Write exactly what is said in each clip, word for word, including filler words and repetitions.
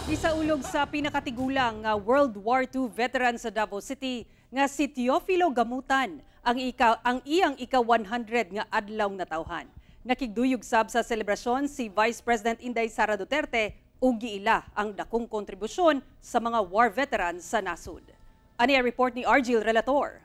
Isaulog sa pinakatigulang nga World War Two veteran sa Davao City nga si Teofilo Gamutan ang ika ang iyang ika one hundred nga adlaw na tawhan. Nakigduyog sab sa selebrasyon si Vice President Inday Sara Duterte ug giila ang dakong kontribusyon sa mga war veterans sa nasud. Ani ang report ni Argil Relator.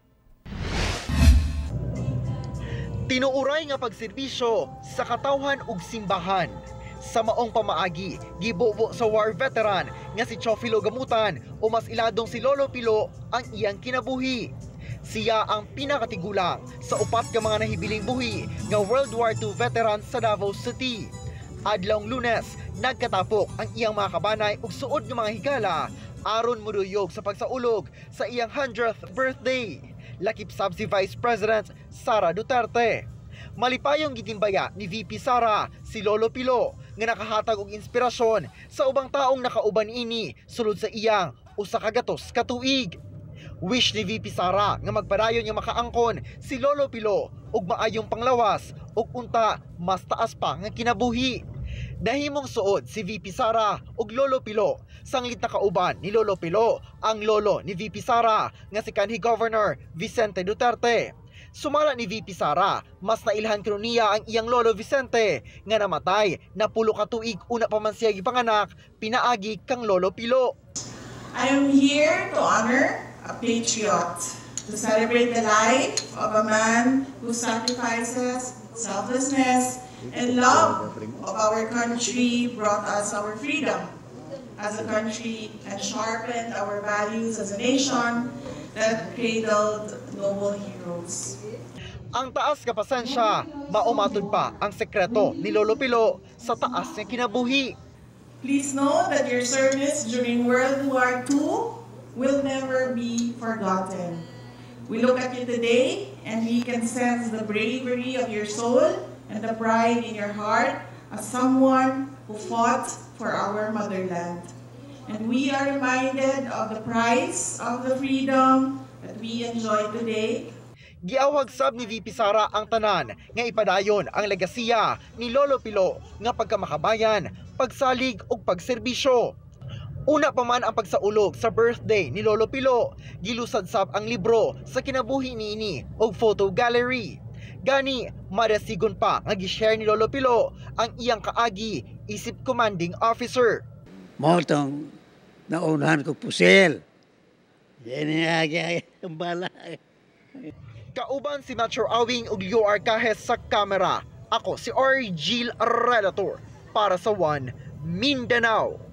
Tinuuray nga pagserbisyo sa katawhan ug simbahan. Sa maong pamaagi, gibubo sa war veteran nga si Teofilo Gamutan o mas iladong si Lolo Pilo ang iyang kinabuhi. Siya ang pinakatigulang sa upat ka mga nahibiling buhi nga World War Two veteran sa Davao City. Adlawng Lunes, nagkatapok ang iyang mga kabanay ug suod nga mga higala aron muduyog sa pagsaulog sa iyang one hundredth birthday. Lakip sab si Vice President Sara Duterte. Malipayong gitimbaya ni V P Sara si Lolo Pilo nga nakahatag og inspirasyon sa ubang taong nakauban ini sulod sa iyang usa ka gatos ka tuig. Wish ni V P Sara nga magpadayon nga makaangkon si Lolo Pilo og maayong panglawas ug unta mas taas pa nga kinabuhi. Dahimong suod si V P Sara ug Lolo Pilo sanglit na kauban ni Lolo Pilo ang lolo ni V P Sara nga si kanhi Governor Vicente Duterte. Sumala ni V P Sara, mas nailhan kuno niya ang iyang lolo Vicente nga namatay na pulo ka tuig una pa man siya gipanganak pinaagi kang Lolo Pilo. I am here to honor a patriot, to celebrate the life of a man who sacrifices, selflessness, and love of our country brought us our freedom as a country and sharpened our values as a nation that cradled noble heroes. Ang taas ka pasensya, maumatod pa ang sekreto ni Lolo Pilo sa taas ng kinabuhi. Please know that your service during World War Two will never be forgotten. We look at you today and we can sense the bravery of your soul and the pride in your heart as someone who fought for our motherland. And we are reminded of the price of the freedom that we enjoy today. Giawag sab ni V P Sara ang tanan nga ipadayon ang legasiya ni Lolo Pilo nga pagkamakabayan, pagsalig ug pagserbisyo. Una pa man ang pagsaulog sa birthday ni Lolo Pilo, gilusad sab ang libro sa kinabuhi niini ug photo gallery. Gani, madasigon pa nga gi-share ni Lolo Pilo ang iyang kaagi isip commanding officer. Mo tong naunahan ko pusil. Yan ang ang bala. Kauban si Metro Awing ug Leo Arcajes sa kamera. Ako si Argil Relator para sa One Mindanao.